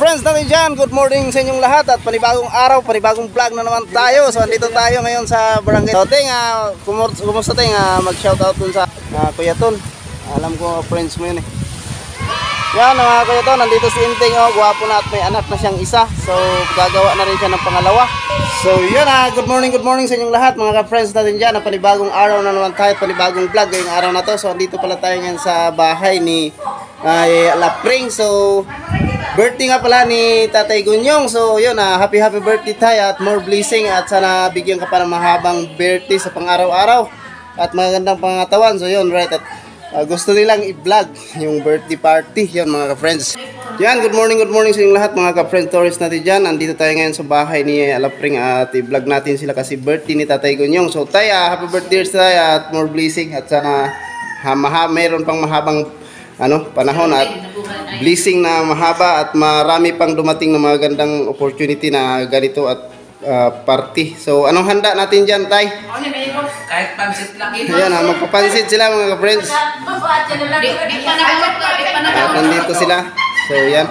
friends natin dyan, good morning sa inyong lahat at panibagong araw, panibagong vlog na naman tayo. So andito tayo ngayon sa barangay. So Ting, kumusta Ting? Mag-shoutout dun sa Kuya Ton. Alam ko friends mo yun eh. Yan mga Kuya Ton, nandito si Inting, gwapo na at may anak na siyang isa. So gagawa na rin siya ng pangalawa. So yun, good morning sa inyong lahat mga friends natin dyan. Panibagong araw na naman tayo, panibagong vlog ngayong araw na to. So andito pala tayo ngayon sa bahay ni Lapring. So birthday nga pala ni Tatay Gunyong. So yun, happy birthday tayo at more blessing. At sana bigyan ka pa ng mahabang birthday sa pang-araw-araw at magandang pangatawan. So yun, right, at gusto nilang i-vlog yung birthday party. Yun mga ka-friends. Yan, good morning sa inyong lahat mga ka-friends tourists natin dyan. Andito tayo ngayon sa bahay ni Lapring at i-vlog natin sila kasi birthday ni Tatay Gunyong. So tayo, happy birthday tayo at more blessing. At sana mayroon pang mahabang panahon at blessing na mahaba at marami pang dumating na mga gandang opportunity na ganito at party. So anong handa natin dyan, Tay? Kahit pansit lang ito. Ayan, magpapansit sila mga ka-friends. At nandito sila. So yan.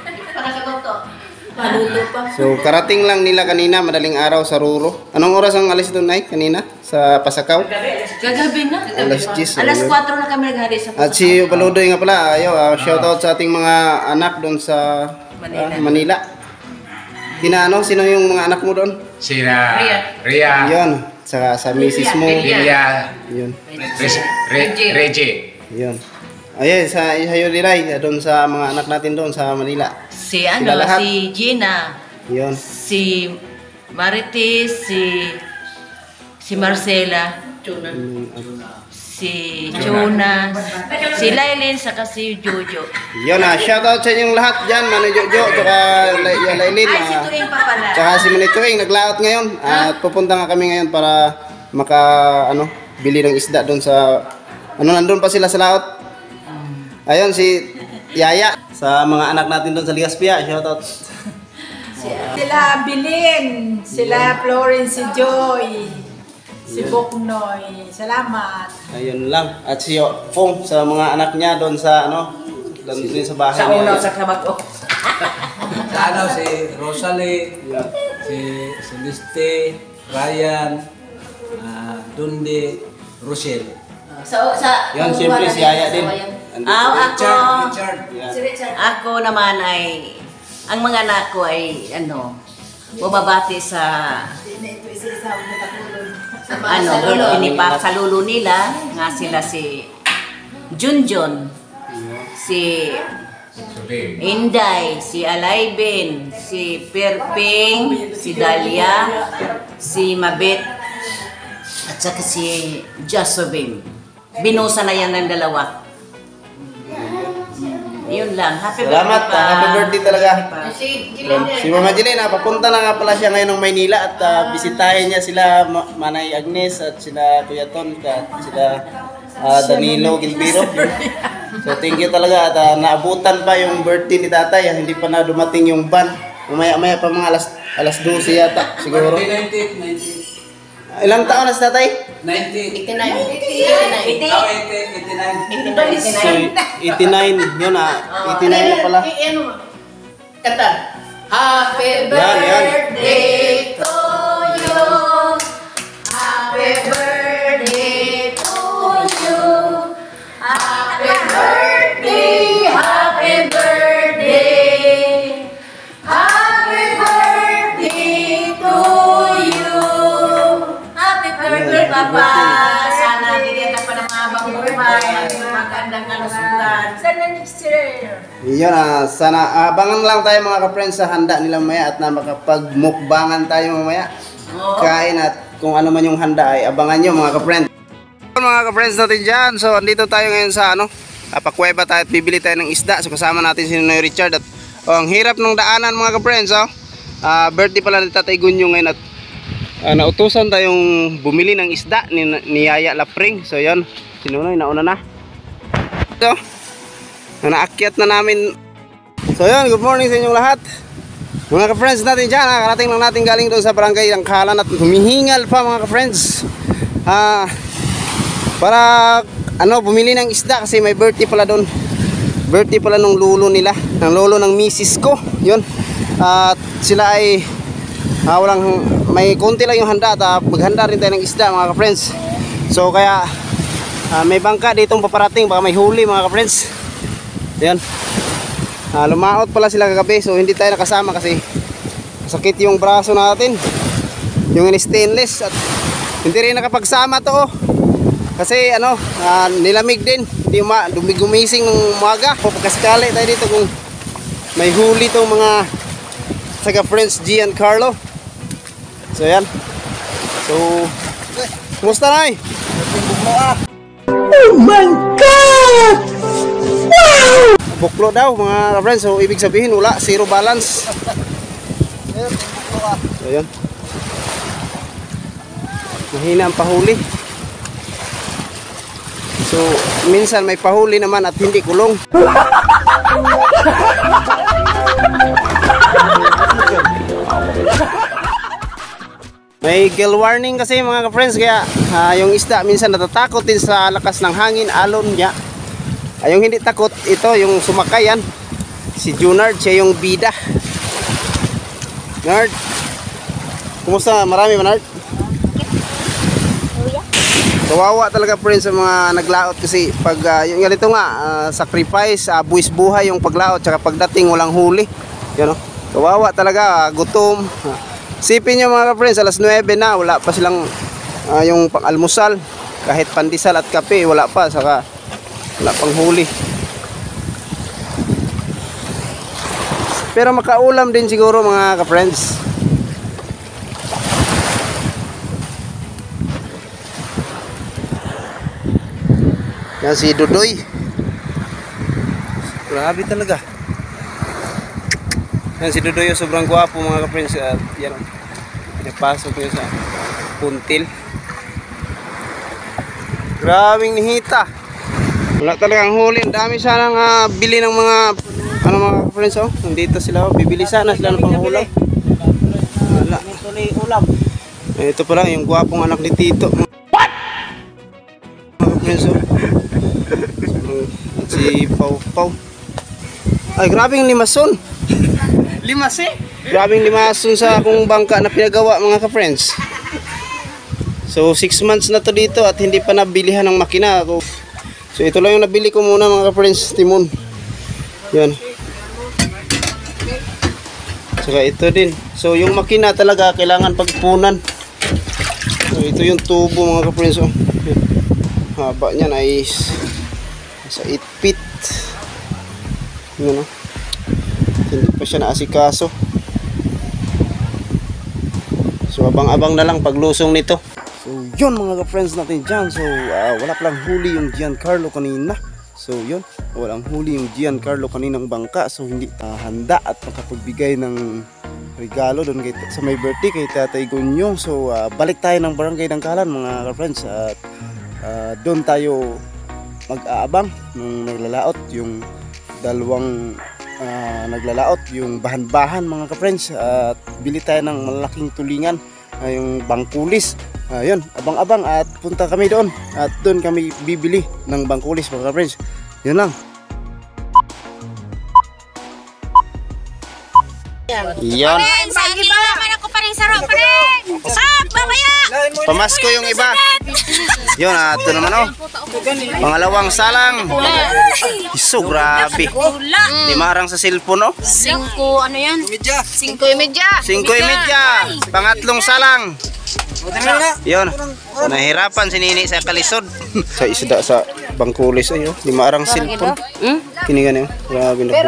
So karating lang nila kanina, madaling araw sa Ruro. Anong oras ang alis doon, Nay? Kanina? Sa Pasakaw? Gagabi na. Alas 10. Alas 4 na kami naghari sa Pasakaw. At si Baludoy nga pala, shoutout sa ating mga anak doon sa Manila. Sino yung mga anak mo doon? Sina Ria. Yun, sa misis mo. Ria. Yun. Reggie. Yun. Ayun, sa Hayuriray, doon sa mga anak natin doon sa Manila. Si Gina. Yun. Si Marites, si Marcela, si Jonas, si Lailin, saka si Jojo. Yun, shoutout sa inyong lahat dyan, Manu Jojo, tsaka Lailin. Ay, si Tuing pa pala. Tsaka si Manu Tuing, naglaot ngayon. At pupunta nga kami ngayon para bili ng isda doon sa, nandun pa sila sa laot. Ayun, si Yaya, sa mga anak natin doon sa Ligaspia, shoutout. Sila Bilin, sila Florence, si Joy, si Boknoy, salamat. Ayun lang. At si Pong sa mga anak niya doon sa doon din sa bahay Sa niya. unaw sa Krabato. Si Rosalie, si Celeste, Ryan, Dundi, Rochelle. Yan, siyempre si Yaya din. Richard. Ako naman ay, ang mga anak ko ay, bumabati sa, sa lulo nila, nga sila si Junjun, si Inday, si Alaybin, si Perping, si Dalia, si Mabet, at saka si Josobin. Binusa na yan ng dalawa. Yun lang. Happy Salamat, birthday pa. happy birthday talaga. Si Si Mama Jeline, papunta na nga pala siya ngayon ng Maynila at bisitahin niya sila Manay Agnes at sila Kuya Ton at sila Danilo Gilbiro. So thank you talaga at naabutan pa yung birthday ni Tatay, hindi pa na dumating yung van. Mamaya pa mga alas 12 yata siguro. 90. Ilang taon na si Tatay? 90. 89. 89. 89 yun 89 na pala. Kata. Happy birthday to you. Happy birthday to you. Happy birthday. Happy birthday. Happy birthday to you. Happy birthday, Papa. Sana bigyan ka pa ng habang buhay. Magandang kalusugan. Sana next year. Yan, sana abangan lang tayo mga ka-friends sa handa nila mamaya at na makapagmukbangan tayo mamaya. Kain at kung ano man yung handa ay abangan nyo mga ka-friends. Mga ka-friends natin dyan, so andito tayo ngayon sa Pakuweba tayo at bibili tayo ng isda. So kasama natin si Noy Richard at ang hirap ng daanan mga ka-friends. Birthday pala ni Tatay Gunyong ngayon at nautusan tayong bumili ng isda ni Yaya Lapring. So yun, si Noy nauna na. So, naakyat na namin. So yun, good morning sa inyong lahat mga ka-friends natin dyan. Karating lang natin galing doon sa barangay ng Kalan at humihingal pa mga ka-friends para bumili ng isda kasi may birthday pala doon. Birthday pala nung lolo nila, ng lolo ng misis ko. yun. At sila ay walang, may konti lang yung handa at maghanda rin tayo ng isda mga ka-friends. So kaya may bangka ditong paparating, baka may huli mga ka-friends. Yan. Lumaot pala sila kagabi, so hindi tayo nakasama kasi sakit yung braso natin, yung stainless, at hindi rin nakapagsama to kasi nilamig din, hindi gumising ng umaga. Pagkaskali tayo dito kung may huli tong mga taga Friends Giancarlo. So yan. So kumusta na? Oh my God! Wow! Buklo daw mga friends. So ibig sabihin wala, zero balance. So yan. Mahina ang pahuli. So minsan may pahuli naman at hindi kulong. May gale warning kasi mga ka-friends, kaya yung isda minsan natatakot din sa lakas ng hangin, alon niya. Yung hindi takot, ito yung sumakayan, si Junard, siya yung bida. Nard, kumusta? Marami ba, Nard? Kawawa talaga friends sa mga naglaot kasi pag yung ganito nga, sacrifice, buwis buhay yung paglaot, tsaka pagdating walang huli. Yan, kawawa talaga, gutom. Sipin nyo mga ka-friends, alas 9 na, wala pa silang yung pang-almusal, kahit pandesal at kape, wala pa, saka wala pang huli. Pero makaulam din siguro mga ka-friends. Yan si Dudoy. Grabe talaga. Yan si Dudoy, sobrang gwapo mga ka-friends. At yan, pinapasok niya sa puntil. Grabing nihita. Wala talagang huli. Dami sanang bili ng mga mga ka-friends. Nandito sila. Bibili sana sila ng panghulam. Wala. Ito pa lang yung gwapong anak ni Tito. What? Mga ka-friends. At si Pau Pau. Ay, grabing limason. Limas eh? Grabing limason sa akong bangka na pinagawa mga ka-friends. So 6 months na to dito at hindi pa nabilihan ng makina. So ito lang yung nabili ko muna mga ka-friends, timon. Yan. Saka ito din. So yung makina talaga kailangan pagpunan. So ito yung tubo mga ka-friends. Haba niyan ay sa 8 feet. Yan, hindi pa siya naasikaso. So abang-abang na lang paglusong nito. So yun mga ka-friends natin dyan. So wala palang huli yung Giancarlo kanina. So yun, walang huli yung Giancarlo kaninang bangka. So hindi handa at makapagbigay ng regalo doon sa may birthday kay Tatay Gunyo. So balik tayo ng Barangay Dangkalan mga ka-friends. At doon tayo mag-aabang nung naglalaot yung dalawang naglalaot yung bahan-bahan mga ka-friends, at bili tayo ng malaking tulingan, yung bangkulis. Yun, abang-abang at punta kami doon at doon kami bibili ng bangkulis mga ka-friends. Yun lang. Yun. Sige ba? Naman ako pa rin sa rock pa rin. Sap, mamaya. Pamasko yung iba. Yun, ito naman pangalawang salang. Iso, grabe. Limarang sa cellphone 5, ano yan? 5:30. 5:30. Pangatlong salang. Yun, nahirapan si Nini sa kalisod. Sa isda sa bangkulis ayo, limarang cellphone. Kinigan yun, grabe na.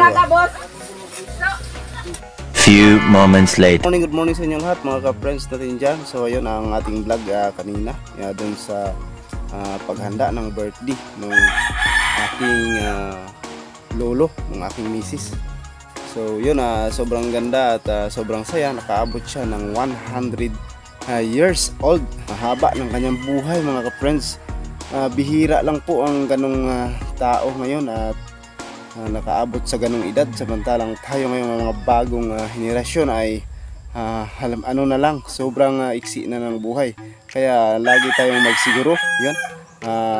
Few moments later. Good morning sa inyong lahat mga ka-friends natin dyan. So ayun ang ating vlog kanina dun sa paghanda ng birthday ng aking lolo, ng aking misis. So yun, sobrang ganda at sobrang saya. Nakaabot siya ng 100 years old. Mahaba ng kanyang buhay mga ka-friends. Bihira lang po ang ganong tao ngayon at nakaabot sa ganong edad, samantalang tayo ngayon mga bagong henerasyon ay na lang, sobrang iksi na ng buhay. Kaya lagi tayong magsiguro, yun,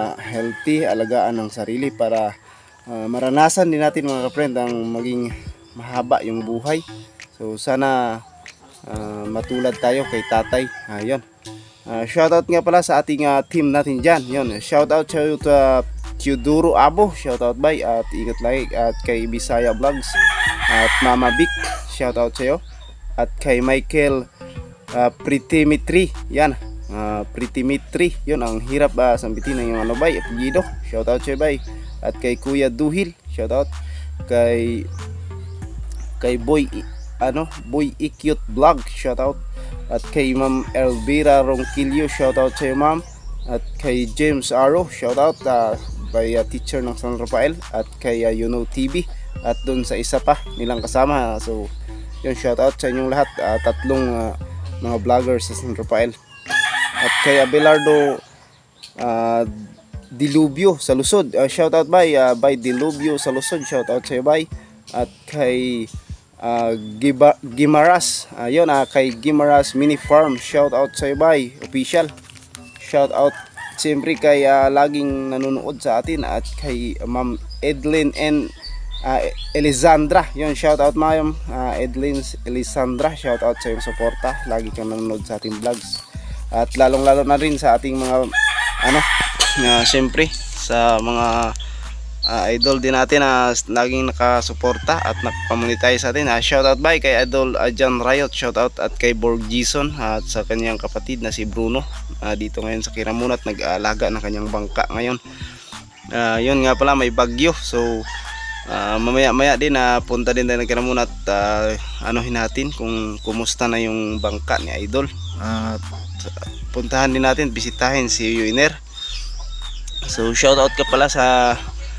healthy, alagaan ng sarili para maranasan din natin mga ka-friend ang maging mahaba yung buhay. So sana matulad tayo kay tatay. Ayun. Shoutout nga pala sa ating team natin dyan. Yun, shoutout sa Teodoro Abo, shoutout bay, at ingat lagi, at kay Bisaya Vlogs, at Mama Vic, shoutout sa iyo, at kay Michael Pritimitri, yan, Pritimitri, yun, ang hirap sambitin ng yung ano bay, apelyido, shoutout sa iyo bay, at kay Kuya Duhil, shoutout, kay Boy Ikyut Vlog, shoutout, at kay Ma'am Elvira Ronquillo, shoutout sa iyo ma'am, at kay James Arrow, shoutout by teacher ng San Rafael, at kay Yuno TV, at dun sa isa pa nilang kasama. So yun, shoutout sa inyong lahat, tatlong mga vloggers sa San Rafael, at kay Abelardo Dilubyo sa Lusod, shoutout by Dilubyo sa Lusod, shoutout sa iyo bay, at kay Gimaras, yun, kay Gimaras Mini Farm, shoutout sa iyo bay, official, shoutout siyempre kay laging nanonood sa atin, at kay Ma'am Edlin and Elisandra, yun, shoutout ma'am Edlin Elisandra, shoutout sa iyong suporta, lagi kang nanonood sa ating vlogs, at lalong lalo na rin sa ating mga siyempre sa mga idol din natin na laging nakasuporta at nakapamonetize sa atin. Shoutout by kay Idol John Riot, shoutout, at kay Borg Jason at sa kanyang kapatid na si Bruno, dito ngayon sa Kiramunat, nag-aalaga ng kanyang bangka ngayon. Yun nga pala, may bagyo, so mamaya din punta din tayo ng Kiramunat, anuhin natin kung kumusta na yung bangka ni Idol, puntahan din natin, bisitahin si Yuiner. So shoutout ka pala sa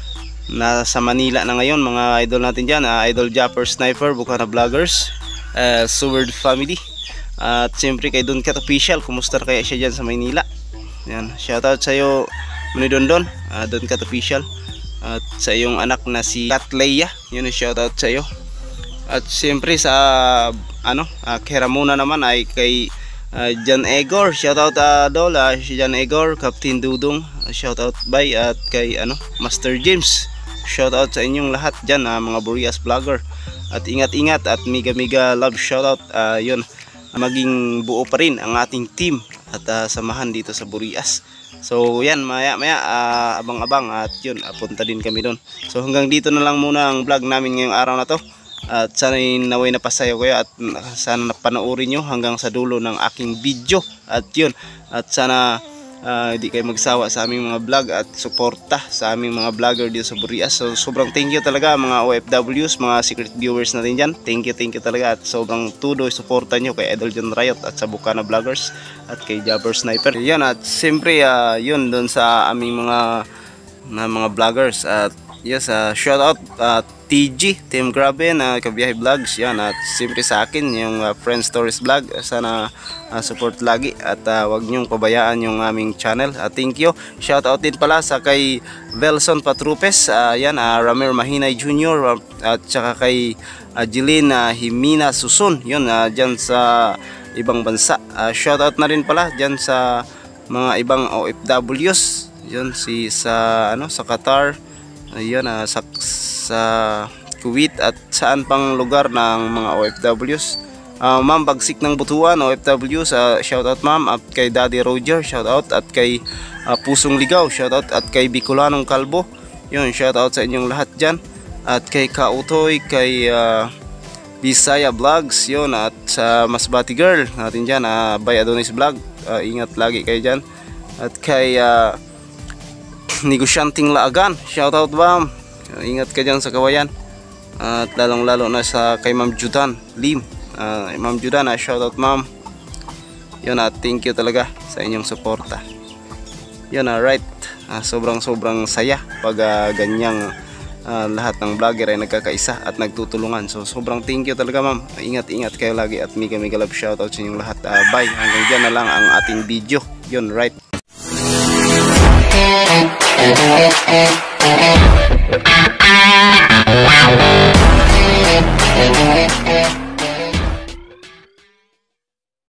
nasa Manila na ngayon mga idol natin dyan, Idol Japper Sniper, Bukana Vloggers, Seward Family, at siyempre kay Don Cat Official, kumusta kaya siya dyan sa Manila. Yan, shoutout sa iyo Muni Dondon, Don Cat Official, at sa iyong anak na si Kat Leia, yun, shoutout sa iyo. At siyempre sa Keramuna naman ay kay John Egor, shoutout Dol, si John Egor, Captain Dudong, shoutout by, at kay Master James, shoutout sa inyong lahat dyan, mga Burias vlogger, at ingat-ingat at mega love shoutout. Yun, maging buo pa rin ang ating team at samahan dito sa Burias. So yan, maya abang-abang, at yun, punta din kami doon. So hanggang dito na lang muna ang vlog namin ngayong araw na to, at sana naway napasayo kayo, at sana napanoorin nyo hanggang sa dulo ng aking video, at yun, at sana hindi kayo magsawa sa aming mga vlog at suporta sa aming mga vlogger dito sa Burias. So sobrang thank you talaga mga OFWs, mga secret viewers natin dyan, thank you talaga, at sobrang tuloy suporta nyo kay Idol John Riot at sa Bukana Vloggers at kay Jabber Sniper. Yan, at siyempre yun doon sa aming mga vloggers, at yes, shout out TG, Team Graben, Kabiyahe Vlogs, yan, at siyempre sa akin yung Friend Stories Vlog, sana support lagi, at wag nyong pabayaan yung aming channel. Thank you. Shout out din pala sa kay Velson Patrupes, yan, Ramir Mahinay Jr., at saka kay Jeline Himina Susun, yun, dyan sa ibang bansa. Shout out na rin pala dyan sa mga ibang OFWs, yun, sa Qatar, ayun, sa Kuwait, at saan pang lugar ng mga OFWs. Ma'am Bagsik ng Butuan, OFWs, shoutout ma'am, at kay Daddy Roger, shoutout, at kay Pusong Ligaw, shoutout, at kay Bicolanong Kalbo, yun, shoutout sa inyong lahat dyan, at kay Kautoy, kay Bisaya Vlogs, yun, at sa Masbati Girl natin dyan, by Adonis Vlog, ingat lagi kayo dyan, at kay Negosyanting Laagan, shoutout ma'am, ingat ka dyan sa Kawayan, at lalong lalo na sa kay Ma'am Judan Lim, Ma'am Judan, shoutout ma'am, yun, at thank you talaga sa inyong suporta. Yun, right, sobrang saya pag ganyang lahat ng vlogger ay nagkakaisa at nagtutulungan. So sobrang thank you talaga ma'am, ingat kayo lagi, at mega love shoutout sa inyong lahat. Bye, hanggang dyan na lang ang ating video. Yun, right. Thank you.